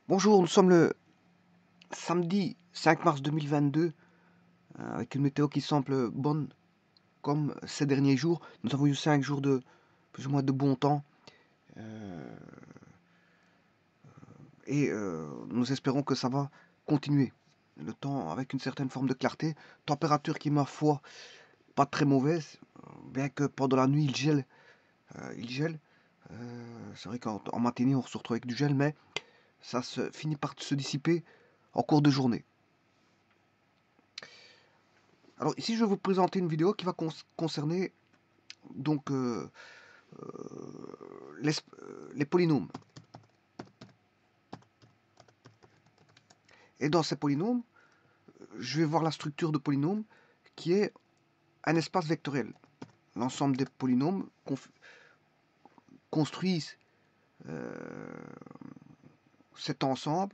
Bonjour, nous sommes le samedi 5 mars 2022, avec une météo qui semble bonne comme ces derniers jours. Nous avons eu 5 jours de plus ou moins de bon temps et nous espérons que ça va continuer. Le temps avec une certaine forme de clarté, température qui, ma foi, pas très mauvaise, bien que pendant la nuit il gèle. Il gèle. C'est vrai qu'en matinée on se retrouve avec du gel, mais ça se finit par se dissiper en cours de journée. Alors ici je vais vous présenter une vidéo qui va concerner donc les polynômes. Et dans ces polynômes, je vais voir la structure de polynôme qui est un espace vectoriel. L'ensemble des polynômes construisent cet ensemble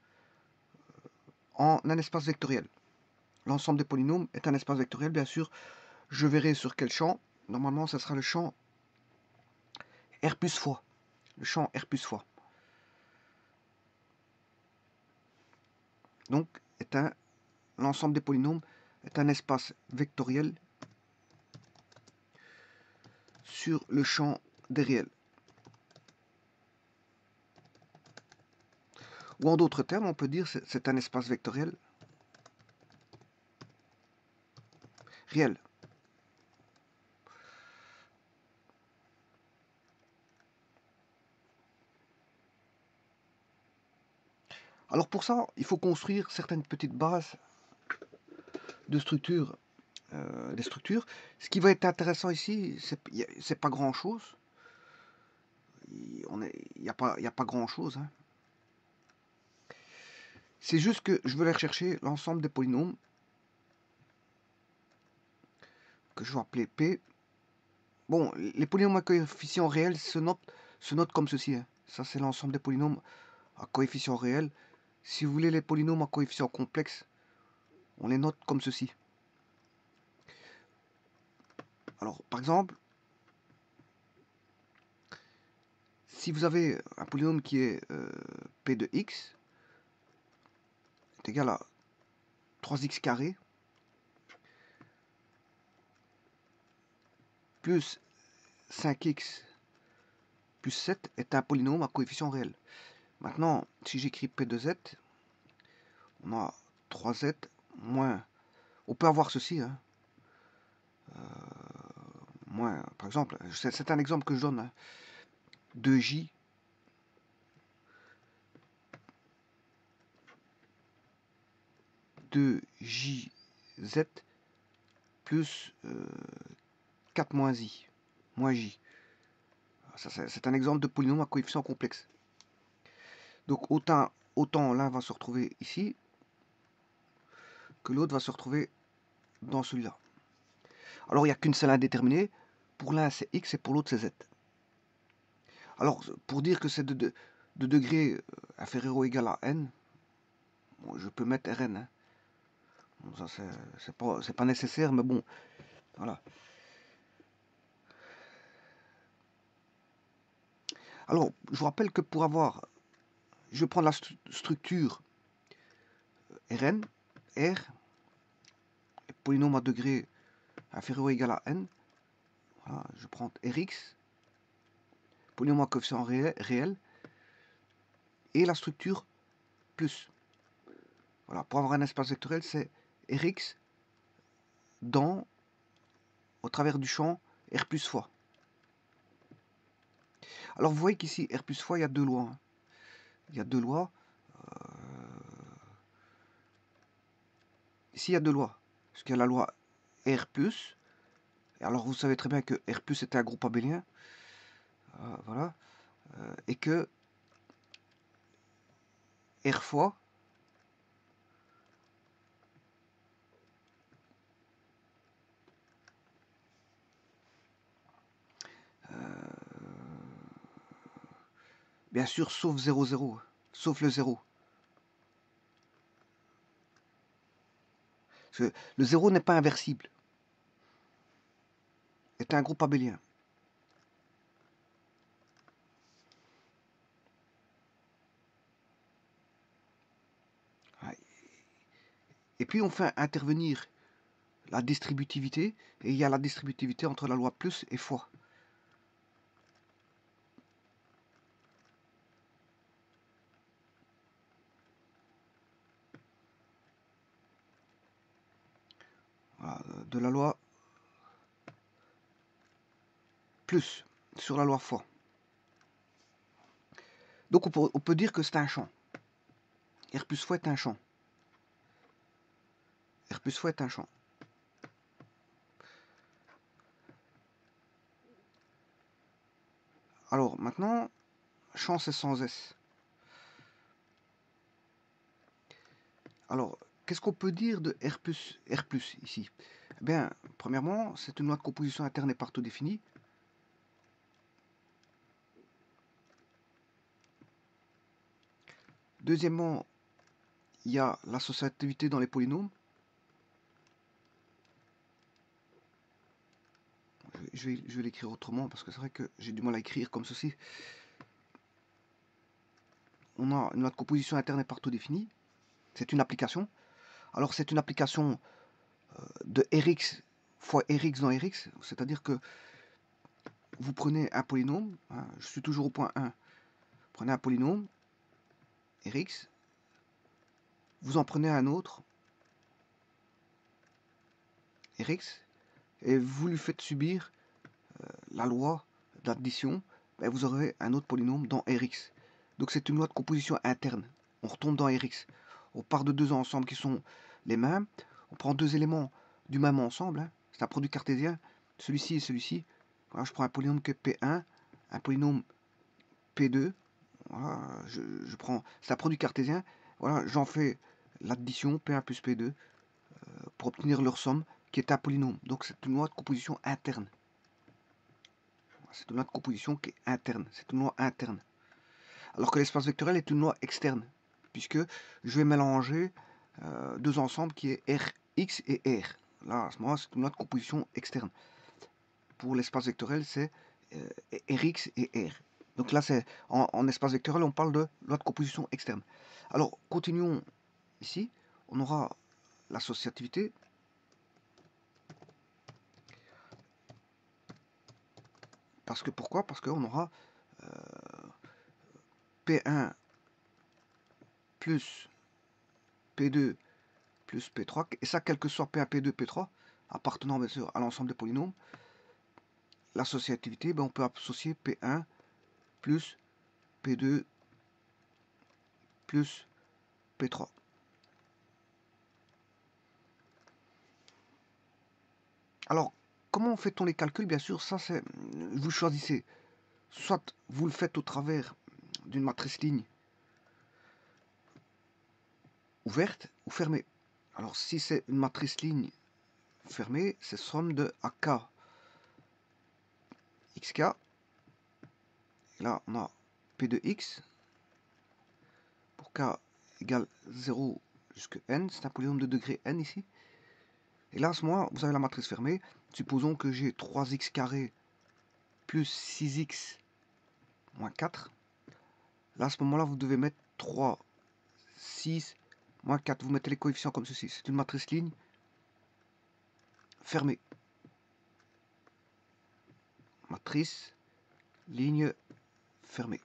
en un espace vectoriel. L'ensemble des polynômes est un espace vectoriel, bien sûr. Je verrai sur quel champ. Normalement, ce sera le champ R plus fois. Le champ R plus fois. Donc, l'ensemble des polynômes est un espace vectoriel sur le champ des réels. Ou en d'autres termes, on peut dire que c'est un espace vectoriel réel. Alors pour ça, il faut construire certaines petites bases de structure, des structures. Ce qui va être intéressant ici, c'est pas grand chose. Il n'y a pas grand chose. Hein. C'est juste que je veux aller rechercher l'ensemble des polynômes que je vais appeler P. Bon, les polynômes à coefficient réel se notent comme ceci. Hein. Ça, c'est l'ensemble des polynômes à coefficient réel. Si vous voulez les polynômes à coefficient complexe, on les note comme ceci. Alors, par exemple, si vous avez un polynôme qui est P de x est égal à 3x carré plus 5x plus 7 est un polynôme à coefficient réel. Maintenant, si j'écris P de z, on a 3z moins... On peut avoir ceci, hein, moins, par exemple, c'est un exemple que je donne, hein, 2j de jz plus 4 moins i, moins j. C'est un exemple de polynôme à coefficient complexe. Donc autant l'un va se retrouver ici, que l'autre va se retrouver dans celui-là. Alors il n'y a qu'une seule indéterminée. Pour l'un c'est x et pour l'autre c'est z. Alors pour dire que c'est de degré inférieur ou égal à n, bon, je peux mettre Rn. Hein. Bon, ça c'est pas nécessaire, mais bon, voilà. Alors, je vous rappelle que pour avoir, je vais prendre la structure Rn, R, polynôme à degré inférieur ou égal à n. Voilà, je prends Rx, polynôme à coefficient réel, et la structure plus. Voilà, pour avoir un espace vectoriel, c'est Rx au travers du champ R plus fois. Alors vous voyez qu'ici, R plus fois, il y a deux lois. Hein. Il y a deux lois. Ici, il y a deux lois. Parce qu'il y a la loi R plus. Et alors vous savez très bien que R plus est un groupe abélien. Voilà. Et que R fois bien sûr, sauf 0, 0. Sauf le 0. Parce que le 0 n'est pas inversible. C'est un groupe abélien. Et puis on fait intervenir la distributivité, et il y a la distributivité entre la loi plus et fois. Voilà, de la loi plus sur la loi fois. Donc on peut dire que c'est un champ. R plus fois est un champ. R plus fois est un champ. Alors maintenant, champ c'est sans S. Alors, qu'est-ce qu'on peut dire de R plus ici? Eh bien, premièrement, c'est une loi de composition interne et partout définie. Deuxièmement, il y a l'associativité dans les polynômes. Je vais l'écrire autrement parce que c'est vrai que j'ai du mal à écrire comme ceci. On a une loi de composition interne et partout définie. C'est une application. Alors c'est une application de Rx fois Rx dans Rx, c'est-à-dire que vous prenez un polynôme, hein, je suis toujours au point 1, prenez un polynôme, Rx, vous en prenez un autre, Rx, et vous lui faites subir la loi d'addition, ben vous aurez un autre polynôme dans Rx. Donc c'est une loi de composition interne. On retombe dans Rx. On part de deux ensembles qui sont les mêmes. On prend deux éléments du même ensemble. Hein. C'est un produit cartésien. Celui-ci et celui-ci. Voilà, je prends un polynôme que P1, un polynôme P2. Voilà, je prends. C'est un produit cartésien. Voilà, j'en fais l'addition P1 plus P2 pour obtenir leur somme qui est un polynôme. Donc c'est une loi de composition interne. C'est une loi de composition qui est interne. C'est une loi interne. Alors que l'espace vectoriel est une loi externe, puisque je vais mélanger deux ensembles qui est Rx et R. Là, à ce moment-là, c'est une loi de composition externe. Pour l'espace vectoriel, c'est Rx et R. Donc là, c'est en espace vectoriel, on parle de loi de composition externe. Alors, continuons ici. On aura l'associativité. Pourquoi? Parce qu'on aura P1 plus P2 plus P3, et ça quel que soit P1, P2, P3, appartenant bien sûr à l'ensemble des polynômes, l'associativité, ben on peut associer P1 plus P2 plus P3. Alors, comment fait-on les calculs? Bien sûr, ça c'est, vous choisissez, soit vous le faites au travers d'une matrice ligne ouverte ou fermée. Alors, si c'est une matrice ligne fermée, c'est somme de AK xk. Et là, on a P de x pour k égale 0 jusqu'à n. C'est un polynôme de degré n ici. Et là, à ce moment-là, vous avez la matrice fermée. Supposons que j'ai 3x carré plus 6x moins 4. Là, à ce moment-là, vous devez mettre 3, 6, moins 4. Vous mettez les coefficients comme ceci. C'est une matrice ligne fermée. Matrice ligne fermée.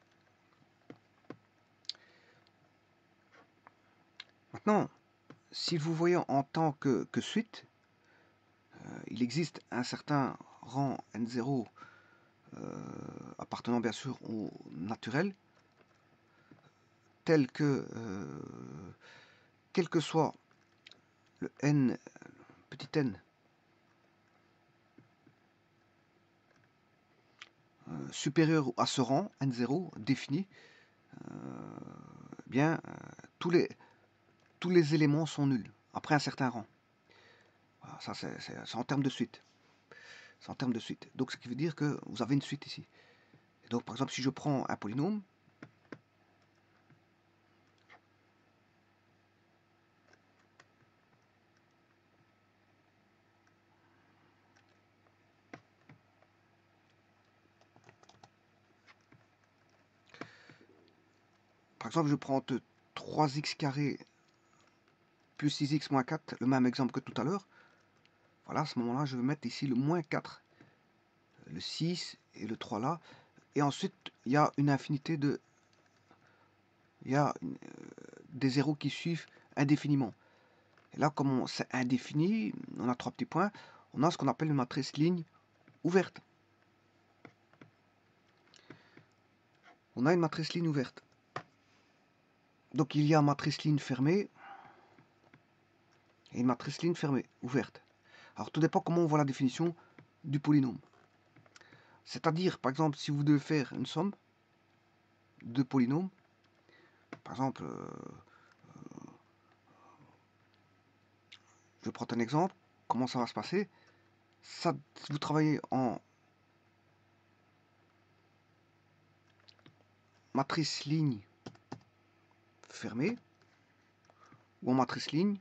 Maintenant, si vous voyez en tant que suite, il existe un certain rang n0 appartenant bien sûr au naturel, tel que, quel que soit le n, petit n, supérieur à ce rang, n0, défini, bien, tous les éléments sont nuls, après un certain rang. Voilà, ça c'est en termes de suite. C'est en termes de suite. Donc ce qui veut dire que vous avez une suite ici. Et donc par exemple, si je prends un polynôme, par exemple, je prends 3x carré plus 6x moins 4, le même exemple que tout à l'heure. Voilà, à ce moment-là, je vais mettre ici le moins 4, le 6 et le 3 là. Et ensuite, il y a une infinité de... Il y a des zéros qui suivent indéfiniment. Et là, comme c'est indéfini, on a 3 petits points, on a ce qu'on appelle une matrice ligne ouverte. On a une matrice ligne ouverte. Donc il y a une matrice ligne fermée et une matrice ligne fermée, ouverte. Alors tout dépend comment on voit la définition du polynôme. C'est-à-dire, par exemple, si vous devez faire une somme de polynômes, par exemple, je prends un exemple, comment ça va se passer? Ça, vous travaillez en matrice ligne fermée ou en matrice ligne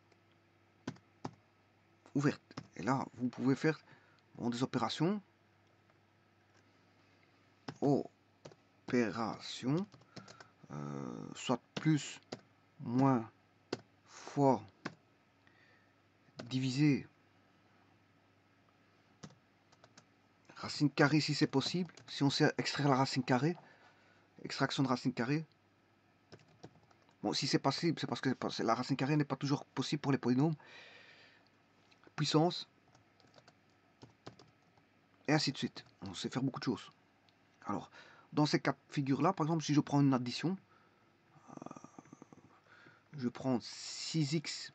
ouverte. Et là, vous pouvez faire des opérations. Soit plus, moins, fois, divisé, racine carrée si c'est possible. Si on sait extraire la racine carrée, extraction de racine carrée. Bon, si c'est possible, c'est parce que la racine carrée n'est pas toujours possible pour les polynômes. Puissance. Et ainsi de suite. On sait faire beaucoup de choses. Alors, dans ces quatre figures-là, par exemple, si je prends une addition, je prends 6x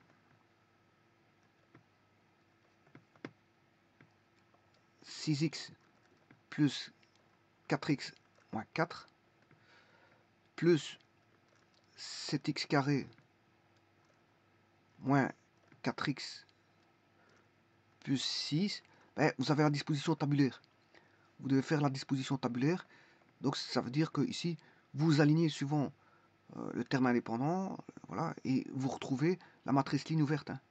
plus 4x moins 4 plus 7x carré moins 4x plus 6, ben, vous avez la disposition tabulaire. Vous devez faire la disposition tabulaire. Donc ça veut dire que ici, vous alignez suivant le terme indépendant, voilà, et vous retrouvez la matrice ligne ouverte. Hein.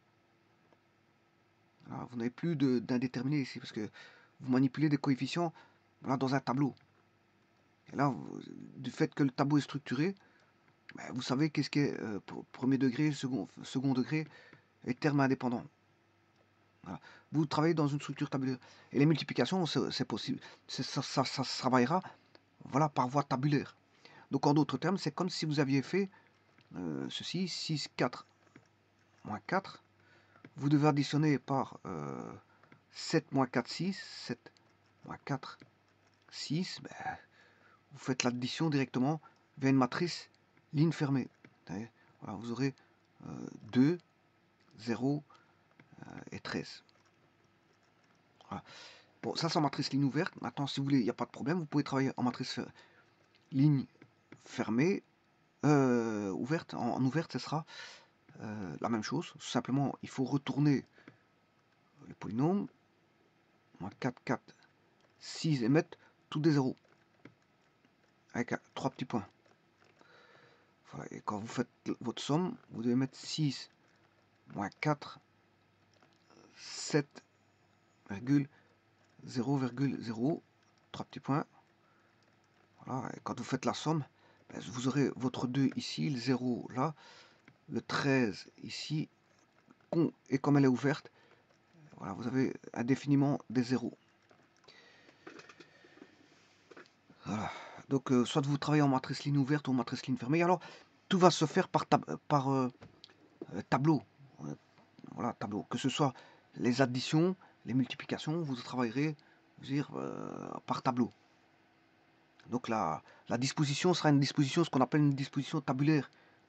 Voilà, vous n'avez plus d'indéterminé ici, parce que vous manipulez des coefficients voilà, dans un tableau. Et là, du fait que le tableau est structuré, ben, vous savez qu'est-ce qu'est premier degré, second degré et terme indépendant. Voilà. Vous travaillez dans une structure tabulaire. Et les multiplications, c'est possible. Ça se travaillera voilà, par voie tabulaire. Donc en d'autres termes, c'est comme si vous aviez fait ceci, 6, 4, moins 4. Vous devez additionner par 7, moins 4, 6. 7, moins 4, 6. Ben, vous faites l'addition directement vers une matrice ligne fermée. Voilà, vous aurez 2, 0 et 13. Voilà. Bon, ça c'est en matrice ligne ouverte. Maintenant, si vous voulez, il n'y a pas de problème. Vous pouvez travailler en matrice ligne fermée. Ouverte. En ouverte, ce sera la même chose. Tout simplement, il faut retourner le polynôme. 4, 4, 6 et mettre tous des zéros. Avec 3 petits points. Voilà. Et quand vous faites votre somme, vous devez mettre 6 moins 4, 7,0,0, 3 petits points. Voilà. Et quand vous faites la somme, ben, vous aurez votre 2 ici, le 0 là, le 13 ici, et comme elle est ouverte, voilà, vous avez indéfiniment des zéros. Voilà. Donc, soit vous travaillez en matrice ligne ouverte ou en matrice ligne fermée. Alors, tout va se faire par tableau. Voilà, tableau. Que ce soit les additions, les multiplications, vous travaillerez je veux dire, par tableau. Donc, la disposition sera une disposition, ce qu'on appelle une disposition tabulaire.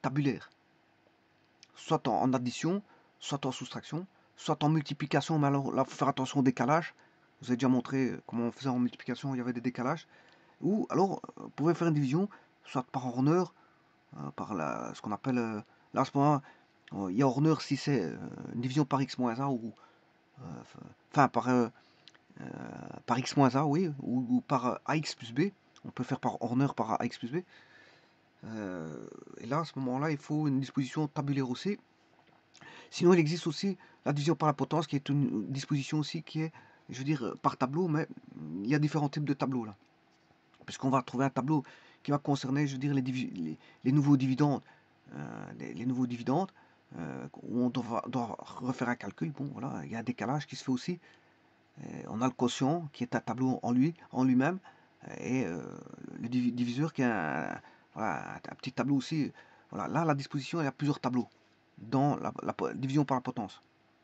Soit en addition, soit en soustraction, soit en multiplication. Mais alors, là, il faut faire attention au décalage. Je vous ai déjà montré comment on faisait en multiplication, il y avait des décalages. Ou alors, vous pouvez faire une division, soit par Horner, par ce qu'on appelle, là à ce moment il y a Horner si c'est une division par x-1, ou enfin par x-1, oui, ou par ax plus b. On peut faire par Horner par ax plus b. Et là, à ce moment-là, il faut une disposition tabulaire aussi. Sinon, il existe aussi la division par la potence, qui est une disposition aussi qui est, je veux dire, par tableau, mais il y a différents types de tableaux là. Puisqu'on va trouver un tableau qui va concerner, je veux dire, les nouveaux dividendes. Les nouveaux dividendes. où on doit refaire un calcul. Bon, voilà, il y a un décalage qui se fait aussi. On a le quotient qui est un tableau en lui-même, et le diviseur qui est voilà, un petit tableau aussi. Voilà, là, à la disposition, il y a plusieurs tableaux dans la division par la potence.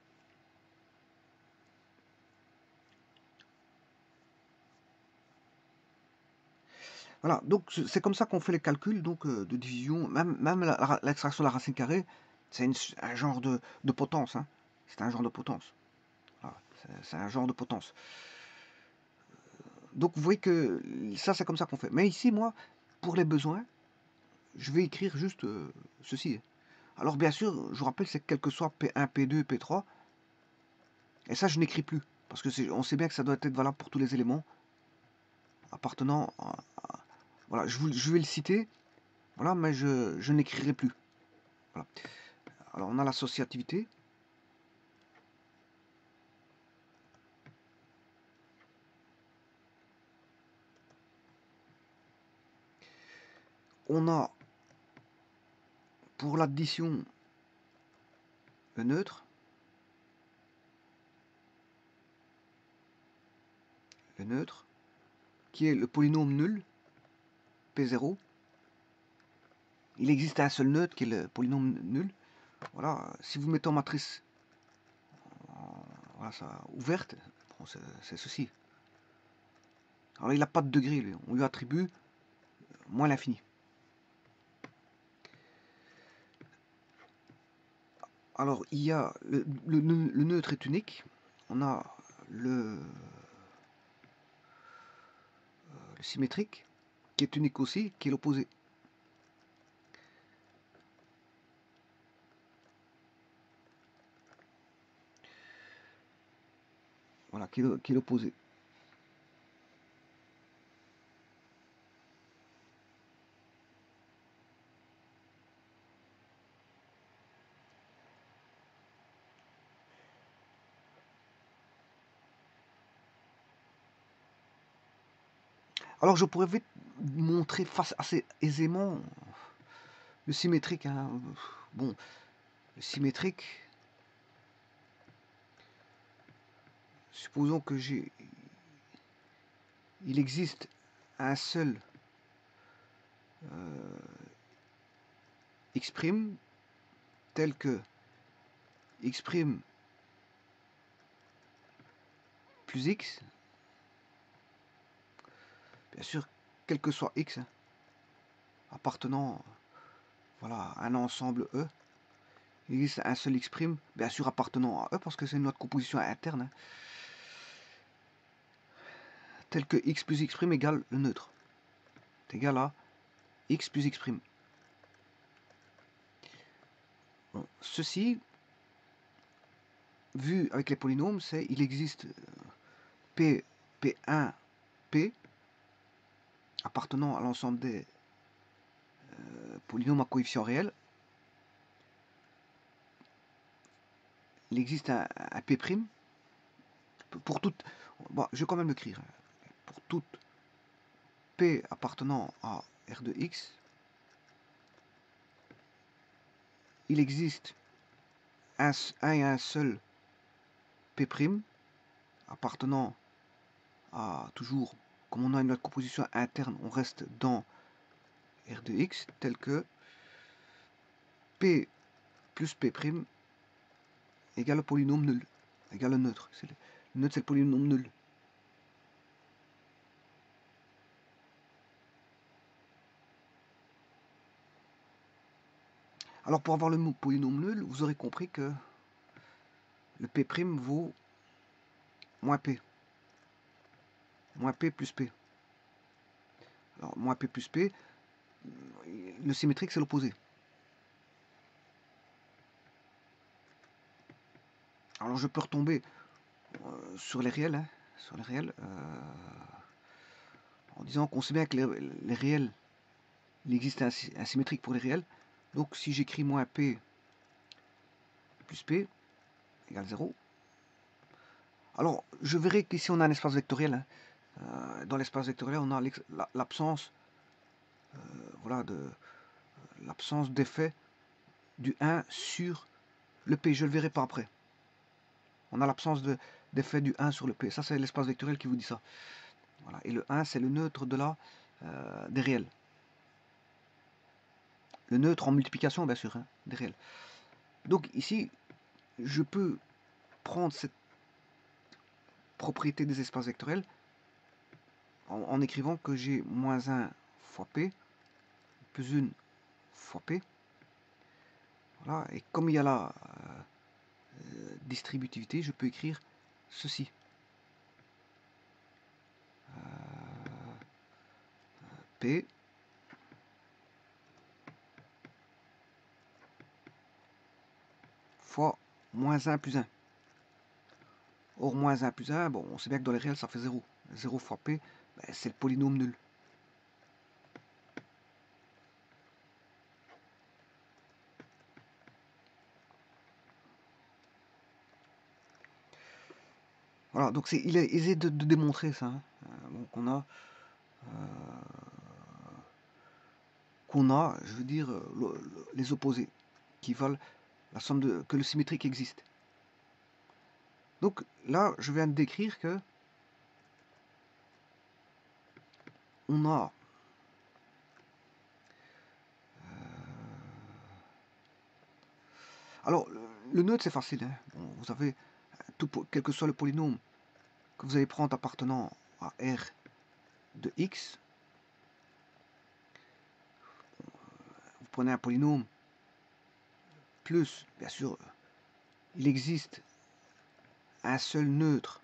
Voilà, donc c'est comme ça qu'on fait les calculs donc, de division. Même l'extraction de la racine carrée, c'est un genre de potence. Hein. C'est un genre de potence. Voilà, c'est un genre de potence. Donc vous voyez que ça, c'est comme ça qu'on fait. Mais ici, moi, pour les besoins, je vais écrire juste ceci. Alors bien sûr, je vous rappelle, c'est quel que soit P1, P2, P3. Et ça, je n'écris plus. Parce que on sait bien que ça doit être valable pour tous les éléments appartenant à... Voilà, je vais le citer. Voilà, mais je n'écrirai plus. Voilà. Alors on a l'associativité. On a pour l'addition le neutre. Le neutre, qui est le polynôme nul, P0. Il existe un seul neutre qui est le polynôme nul. Voilà, si vous mettez en matrice voilà, ça, ouverte, bon, c'est ceci. Alors il n'a pas de degré, lui. On lui attribue moins l'infini. Alors il y a le neutre est unique. On a le symétrique qui est unique aussi, qui est l'opposé. Voilà, qui est l'opposé. Alors je pourrais vite montrer assez aisément le symétrique. Hein. Bon, le symétrique, supposons que il existe un seul x' tel que x' plus x, bien sûr, quel que soit x, hein, appartenant voilà, à un ensemble E, il existe un seul x', bien sûr appartenant à E, parce que c'est notre composition interne, hein, tel que x plus x' égale le neutre. C'est égal à x plus x'. Bon, ceci, vu avec les polynômes, c'est il existe P1, P, appartenant à l'ensemble des polynômes à coefficient réel. Il existe un P', pour toute, bon, je vais quand même l'écrire, pour toute P appartenant à R de X, il existe un et un seul P' appartenant à toujours, comme on a une autre composition interne, on reste dans R de X, tel que P plus P' égale le polynôme nul, égale le neutre. Le neutre, c'est le polynôme nul. Alors pour avoir le polynôme nul, vous aurez compris que le P' vaut moins P. Moins P plus P. Alors moins P plus P, le symétrique c'est l'opposé. Alors je peux retomber sur les réels, hein, sur les réels, en disant qu'on sait bien que les réels, il existe un symétrique pour les réels. Donc si j'écris moins P plus P égale 0, alors je verrai qu'ici on a un espace vectoriel. Hein. Dans l'espace vectoriel, on a l'absence voilà, l'absence d'effet du 1 sur Le P, je ne le verrai pas après. On a l'absence d'effet du 1 sur le P. Ça, c'est l'espace vectoriel qui vous dit ça. Voilà. Et le 1, c'est le neutre des réels. Le neutre en multiplication, bien sûr, hein, des réels. Donc ici, je peux prendre cette propriété des espaces vectoriels en écrivant que j'ai moins 1 fois P plus 1 fois P. Voilà. Et comme il y a la distributivité, je peux écrire ceci. P fois moins 1 plus 1. Or, moins 1 plus 1, bon, on sait bien que dans les réels, ça fait 0. 0 fois P, ben, c'est le polynôme nul. Voilà, donc il est aisé de démontrer ça. Hein. Donc qu'on a, je veux dire, les opposés, qui valent la somme que le symétrique existe. Donc là, je viens de décrire que on a alors le neutre c'est facile. Hein. Bon, vous avez quel que soit le polynôme que vous allez prendre appartenant à R de X, vous prenez un polynôme plus, bien sûr, il existe un seul neutre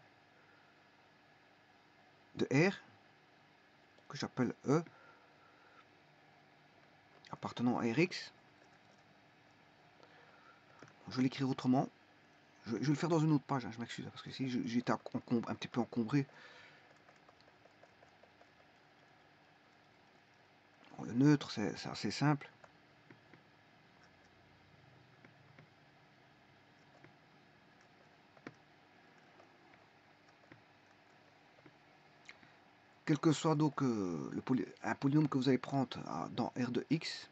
de R que j'appelle E appartenant à Rx. Je vais l'écrire autrement. Je vais le faire dans une autre page, hein, je m'excuse, parce que ici j'ai été un petit peu encombré. Bon, le neutre, c'est assez simple. Quel que soit donc un polynôme que vous allez prendre dans R de X,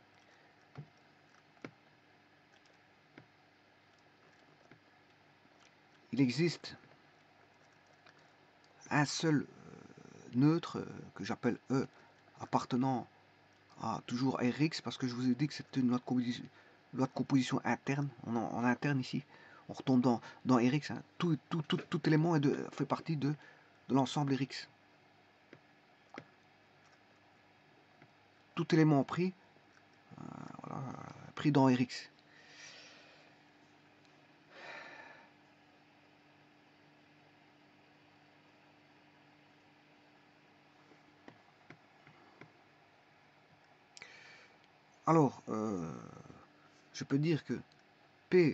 il existe un seul neutre que j'appelle E appartenant à toujours Rx, parce que je vous ai dit que c'est une loi de composition interne. En interne ici, on retombe dans Rx. Hein. Tout élément fait partie de l'ensemble Rx. Tout élément pris, voilà, pris dans Rx. Alors, je peux dire que P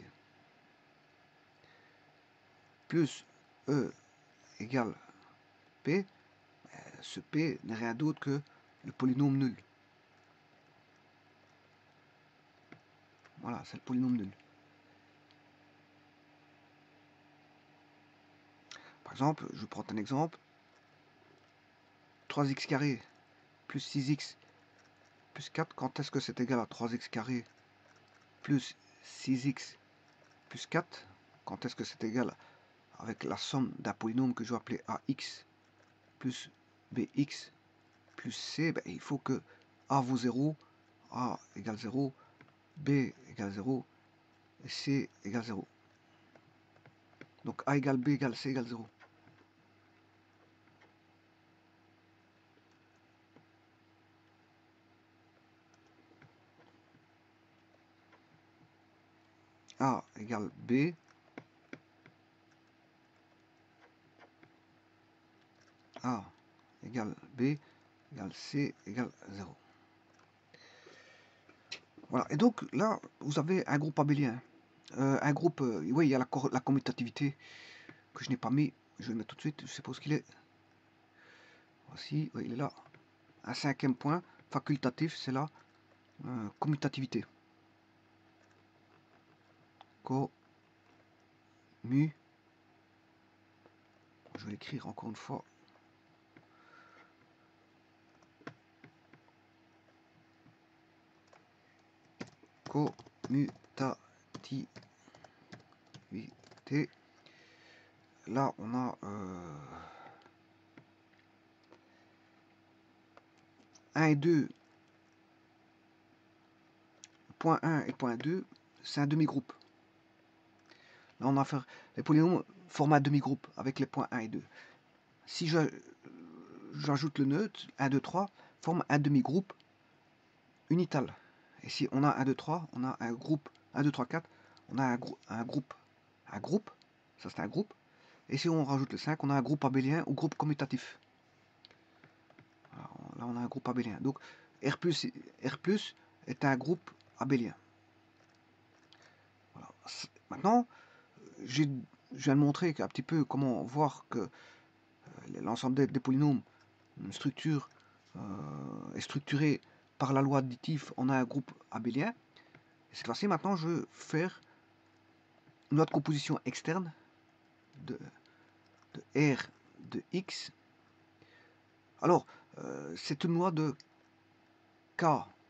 plus E égale P, ce P n'est rien d'autre que le polynôme nul. Voilà, c'est le polynôme nul. Par exemple, je prends un exemple. 3x carré plus 6x plus 4, quand est-ce que c'est égal à 3x carré plus 6x plus 4? Quand est-ce que c'est égal avec la somme d'un polynôme que je vais appeler ax plus bx plus c? Ben, il faut que a vaut 0, a égale 0, b égale 0 et c égale 0. Donc a égale b égale c égale 0. A égale B, A égale B égale C égale 0. Voilà, et donc là, vous avez un groupe abélien. Un groupe, oui, il y a la commutativité que je n'ai pas mis. Je vais le mettre tout de suite, je suppose qu'il est. Voici, oui, il est là. Un cinquième point, facultatif, c'est la commutativité. Mu. Je vais l'écrire encore une fois. Commutativité. distributivité. Là, on a 1 et 2, point 1 et point 2, c'est un demi-groupe. Là, on a affaire les polynômes format demi-groupe avec les points 1 et 2. Si j'ajoute le neutre, 1, 2, 3, forme un demi-groupe unital. Et si on a 1, 2, 3, on a un groupe 1, 2, 3, 4, on a un groupe, ça c'est un groupe. Et si on rajoute le 5, on a un groupe abélien ou groupe commutatif. Alors, là, on a un groupe abélien. Donc, R+, est un groupe abélien. Voilà. Maintenant, je viens de montrer un petit peu comment voir que l'ensemble des polynômes, une structure est structurée par la loi additive, on a un groupe abélien. Et cette fois-ci, maintenant, je veux faire une autre composition externe de R de X. Alors, c'est une loi de K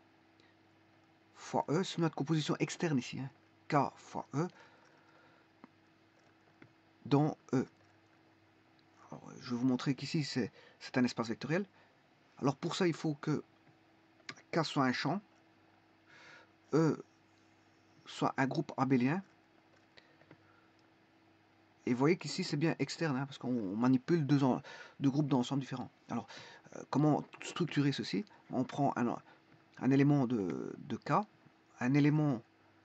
fois E, c'est notre composition externe ici, hein. K fois E dans E. Alors, je vais vous montrer qu'ici, c'est un espace vectoriel. Alors, pour ça, il faut que K soit un champ, E soit un groupe abélien. Et vous voyez qu'ici, c'est bien externe, hein, parce qu'on manipule deux groupes d'ensemble différents. Alors, comment structurer ceci? On prend un élément de K, un élément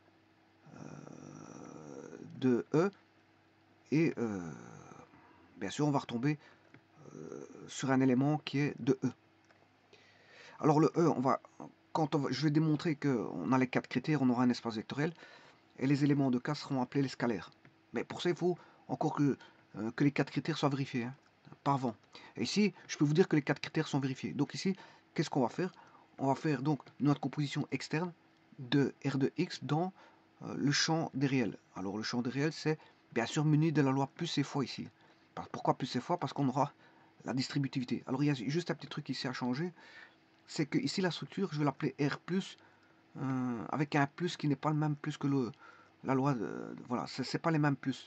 de E, et bien sûr, on va retomber sur un élément qui est de E. Alors le E, je vais démontrer qu'on a les 4 critères, on aura un espace vectoriel, et les éléments de K seront appelés les scalaires. Mais pour ça, il faut encore que les 4 critères soient vérifiés, hein, par avant. Et ici, je peux vous dire que les 4 critères sont vérifiés. Donc ici, qu'est-ce qu'on va faire? On va faire donc notre composition externe de R de X dans le champ des réels. Alors le champ des réels, c'est bien sûr muni de la loi plus et fois ici. Pourquoi plus et fois? Parce qu'on aura la distributivité. Alors il y a juste un petit truc ici à changer, c'est que ici la structure, je vais l'appeler R+, avec un plus qui n'est pas le même plus que la loi, voilà, c'est pas les mêmes plus.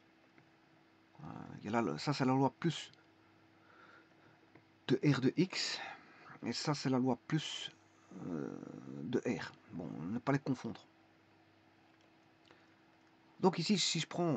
Ça c'est la loi plus de R de X, et ça c'est la loi plus de R. Bon, ne pas les confondre. Donc ici, si je prends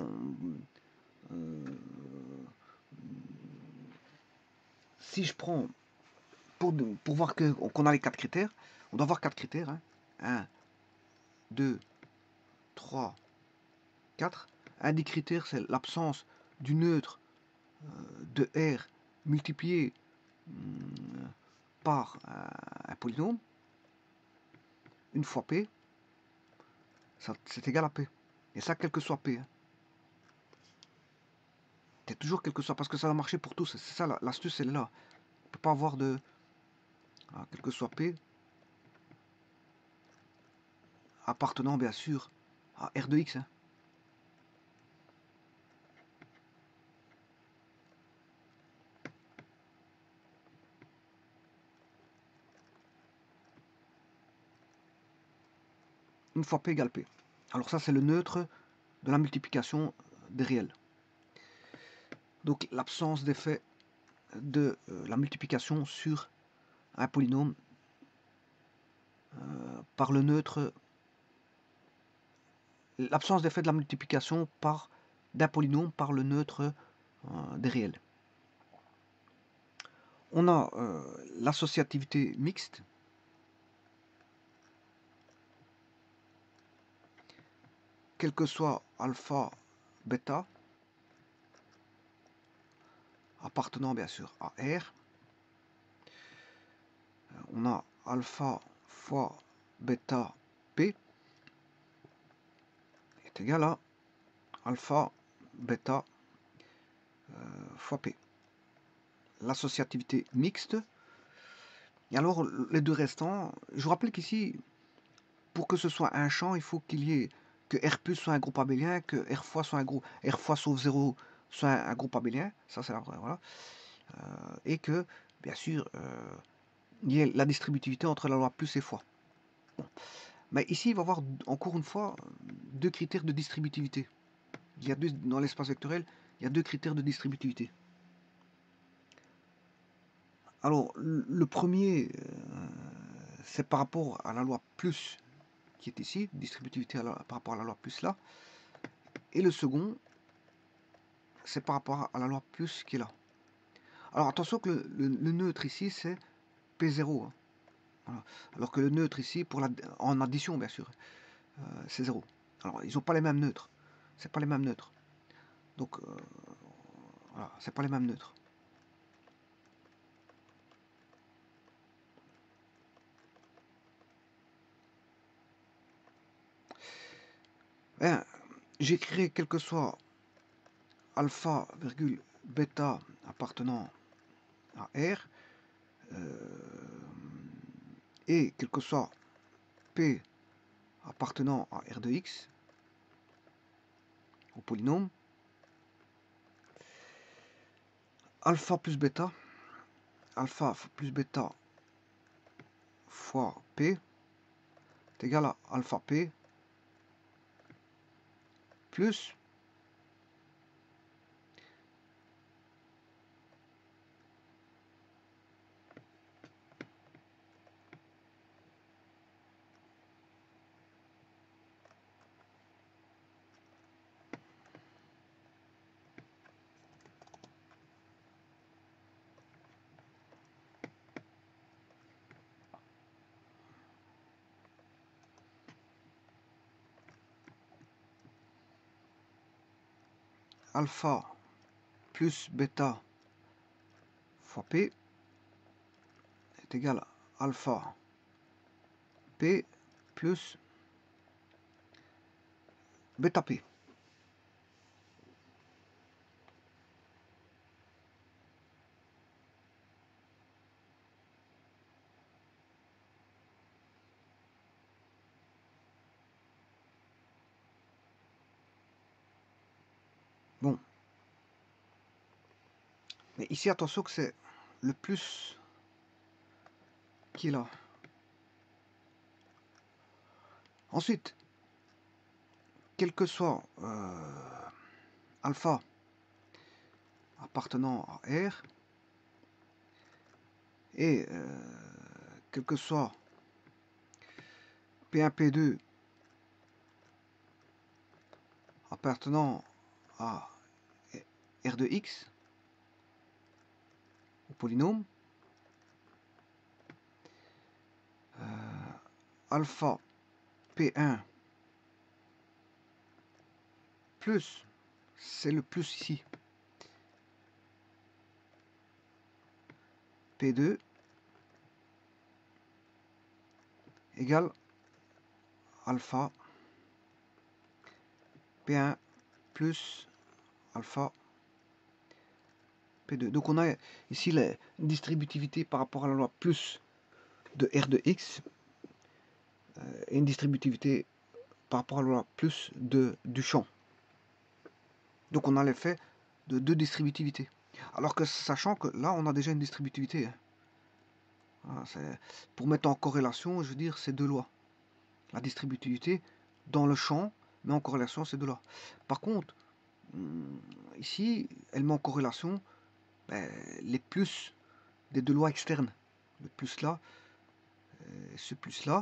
pour voir qu'on a les 4 critères, on doit avoir 4 critères, hein. 1, 2, 3, 4. Un des critères, c'est l'absence du neutre de R multiplié par un polynôme. Une fois P, c'est égal à P. Et ça, quel que soit P. Hein. C'est toujours quel que soit, parce que ça va marcher pour tous. C'est ça, l'astuce, elle est là. On ne peut pas avoir de... quel que soit P, appartenant bien sûr à R de X. Hein. Une fois P égale P. Alors ça, c'est le neutre de la multiplication des réels. Donc l'absence d'effet de la multiplication sur un polynôme par le neutre, l'absence d'effet de la multiplication d'un polynôme par le neutre des réels. On a l'associativité mixte. Quel que soit alpha, bêta, appartenant bien sûr à R. On a alpha fois bêta P est égal à alpha bêta fois P. L'associativité mixte. Et alors les deux restants, je vous rappelle qu'ici, pour que ce soit un champ, il faut qu'il y ait que R plus soit un groupe abélien, que R fois soit un groupe, R fois sauf 0 soit un groupe abélien, ça c'est la vraie, voilà. Et que, bien sûr, il y ait la distributivité entre la loi plus et fois. Bon. Mais ici, il va y avoir encore une fois deux critères de distributivité. dans l'espace vectoriel, il y a deux critères de distributivité. Alors, le premier, c'est par rapport à la loi plus qui est ici, distributivité par rapport à la loi plus là. Et le second, c'est par rapport à la loi plus qui est là. Alors attention que le neutre ici, c'est P0. Hein. Voilà. Alors que le neutre ici, en addition bien sûr, c'est 0. Alors ils n'ont pas les mêmes neutres. C'est pas les mêmes neutres. Donc voilà, c'est pas les mêmes neutres. Ben, j'écrirai quel que soit alpha, virgule, bêta appartenant à R, et quel que soit P appartenant à R de X, au polynôme, alpha plus bêta fois P est égal à alpha P plus alpha plus bêta fois P est égal à alpha P plus bêta P. Bon. Mais ici, attention que c'est le plus qui est là. Ensuite, quel que soit alpha appartenant à R, et quel que soit P1, P2 appartenant à R de X, au polynôme, alpha P1 plus, c'est le plus ici, P2 égale alpha P1 plus alpha P2. Donc on a ici la distributivité par rapport à la loi plus de R de X et une distributivité par rapport à la loi plus du champ. Donc on a l'effet de deux distributivités. Alors que sachant que là on a déjà une distributivité. Hein. Voilà, pour mettre en corrélation, je veux dire, ces deux lois. La distributivité dans le champ, mais en corrélation ces deux lois. Par contre, ici, elle met en corrélation les plus des deux lois externes. Le plus là, ce plus là.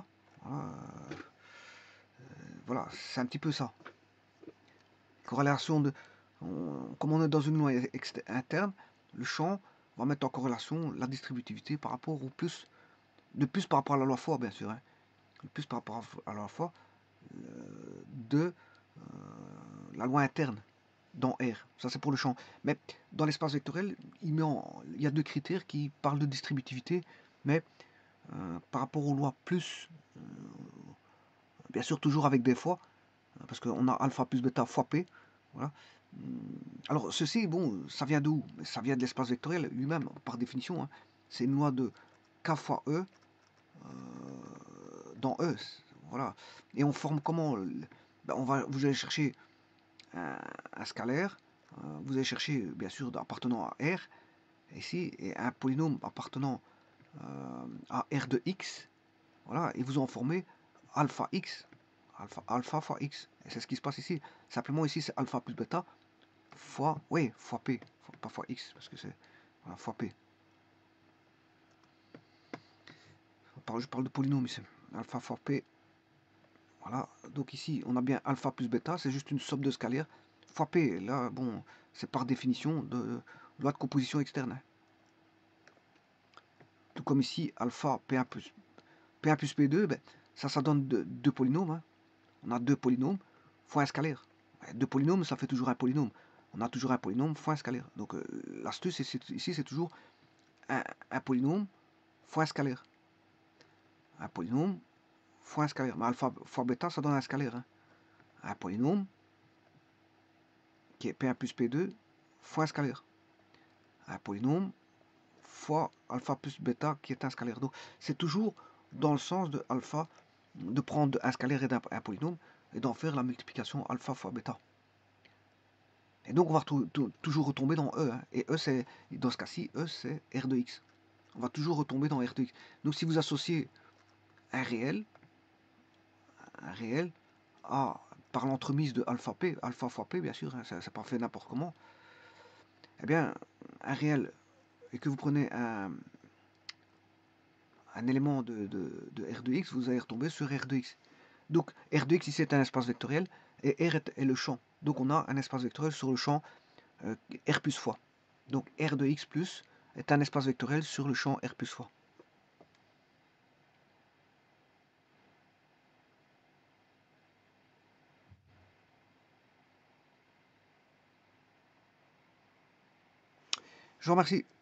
Voilà, c'est un petit peu ça. Corrélation de... comme on est dans une loi interne, le champ va mettre en corrélation la distributivité par rapport au plus, de plus par rapport à la loi fois, bien sûr. Hein, le plus par rapport à la loi fois de la loi interne dans R. Ça, c'est pour le champ. Mais dans l'espace vectoriel, il y a deux critères qui parlent de distributivité, mais par rapport aux lois plus, bien sûr, toujours avec des fois, parce qu'on a alpha plus bêta fois P. Voilà. Alors, ceci, bon, ça vient d'où? Ça vient de l'espace vectoriel lui-même, par définition. Hein. C'est une loi de K fois E dans E. Voilà. Et on forme comment? Vous allez chercher un scalaire, vous allez chercher, bien sûr, appartenant à R, ici, et un polynôme appartenant à R de X. Voilà. Et vous en formez alpha X. alpha fois x. Et c'est ce qui se passe ici. Simplement ici, c'est alpha plus bêta fois, oui, fois p. Pas fois x, parce que c'est voilà, fois p. Je parle de polynôme ici. Alpha fois p. Voilà. Donc ici, on a bien alpha plus bêta. C'est juste une somme de scalaire. Fois p. Là, bon, c'est par définition de loi de composition externe. Hein. Tout comme ici, alpha P1 plus P2, ben, ça donne deux polynômes. Hein. On a deux polynômes fois un scalaire. Deux polynômes, ça fait toujours un polynôme. On a toujours un polynôme fois un scalaire. Donc l'astuce ici, c'est toujours un polynôme fois un scalaire. Un polynôme fois un scalaire. Mais alpha fois bêta, ça donne un scalaire. Hein. Un polynôme qui est P1 plus P2 fois un scalaire. Un polynôme fois alpha plus bêta qui est un scalaire. Donc c'est toujours dans le sens de alpha, de prendre un scalaire et un polynôme et d'en faire la multiplication alpha fois bêta. Et donc on va toujours retomber dans E. Hein. Et E, c'est, dans ce cas-ci, E, c'est R de x. On va toujours retomber dans R de x. Donc si vous associez un réel par l'entremise de alpha fois p, bien sûr, hein, c'est pas fait n'importe comment, eh bien, un réel, et que vous prenez un élément de R de x, vous allez retomber sur R de x. Donc R de x ici est un espace vectoriel, et R est le champ. Donc on a un espace vectoriel sur le champ R plus fois. Donc R de x plus est un espace vectoriel sur le champ R plus fois. Je vous remercie.